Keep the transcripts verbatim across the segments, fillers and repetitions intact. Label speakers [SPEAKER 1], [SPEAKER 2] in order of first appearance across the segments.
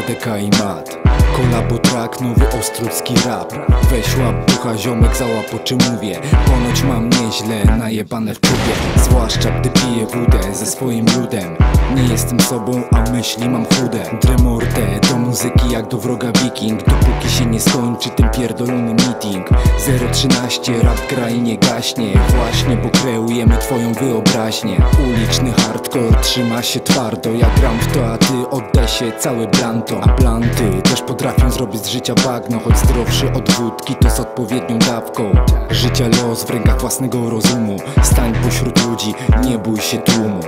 [SPEAKER 1] D K i Mat. Kolabo track, nowy ostrucki rap. Weź łap ducha, ziomek, załap o czym mówię. Ponoć mam nieźle najebane w czubie, zwłaszcza gdy piję wódę ze swoim ludem. Nie jestem sobą, a myśli mam chude. Dremorte do muzyki jak do wroga wiking, dopóki się nie skończy ten pierdolony meeting. Zero trzynaście, rap gra i nie gaśnie. Właśnie, bo kreujemy twoją wyobraźnię. Uliczny hardcore trzyma się twardo. Ja gram w to, a ty oddaj się całe blanto. A planty też potrafią zrobić z życia bagno, choć zdrowszy od wódki to z odpowiednią dawką. Życia los w rękach własnego rozumu. Stań pośród ludzi, nie bój się tłumu.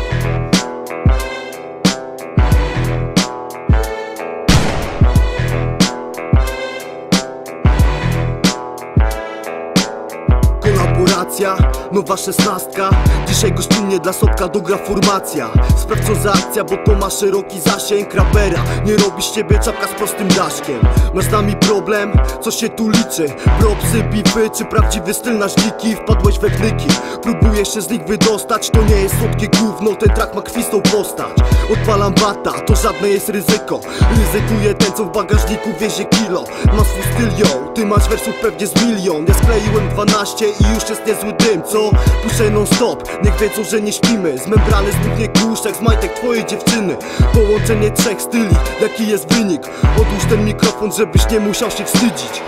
[SPEAKER 2] Kolaboracja, nowa szesnastka. Dzisiaj gościnnie dla Sobka dogra formacja. Sprawdź co za akcja, bo to ma szeroki zasięg. Rapera, nie robisz z ciebie czapka z prostym daszkiem. Masz z nami problem? Co się tu liczy? Propsy, bify, czy prawdziwy styl nasz dziki? Wpadłeś we wnyki, próbujesz się z nich wydostać. To nie jest słodkie gówno, ten track ma kwistą postać. Odpalam bata, to żadne jest ryzyko. Ryzykuje ten, co w bagażniku wiezie kilo. Masz swój styl, yo, ty masz wersów pewnie z milion. Ja skleiłem dwanaście i już jest niezły dym, co? Puszczę non stop, niech wiedzą, że nie śpimy. Z membrany zniknie kurz, jak z majtek twojej dziewczyny. Połączenie trzech styli, jaki jest wynik? Odłóż ten mikrofon, żebyś nie musiał się wstydzić.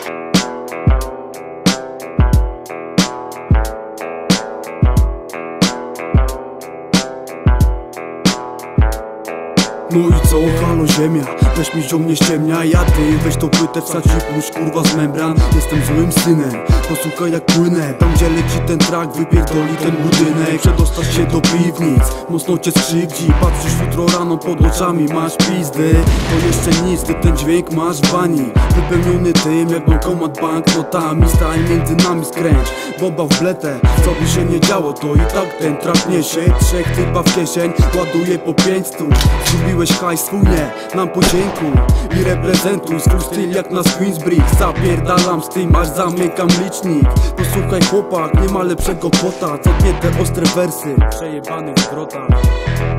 [SPEAKER 3] No i co, halo ziemia, weź mi ziom nie ściemnia. Ja ty, weź to płytę, wsadź i puść kurwa z membran. Jestem złym synem, posłuchaj jak płynę. Tam gdzie leci ten track, wypierdoli ten budynek. Przedostać się do piwnic, mocno cię skrzywdzi. Patrzysz jutro rano pod oczami, masz pizdy. To jeszcze nic, ty ten dźwięk masz w bani. Wypełniony tym jak bankomat banknotami. Stań między nami skręć, bomba w bletę. Co by się nie działo, to i tak ten trap niesie. Trzech typa w kieszeń, ładuje po pięć stów. Zgubiłeś hajs swój, nie, nam podziękuj i reprezentuj swój styl jak na Queensbridge. Zapierdalam z tym, aż zamykam licznik. Posłuchaj chłopak, nie ma lepszego kota, co dnie te ostre wersy przejebanych w grotach.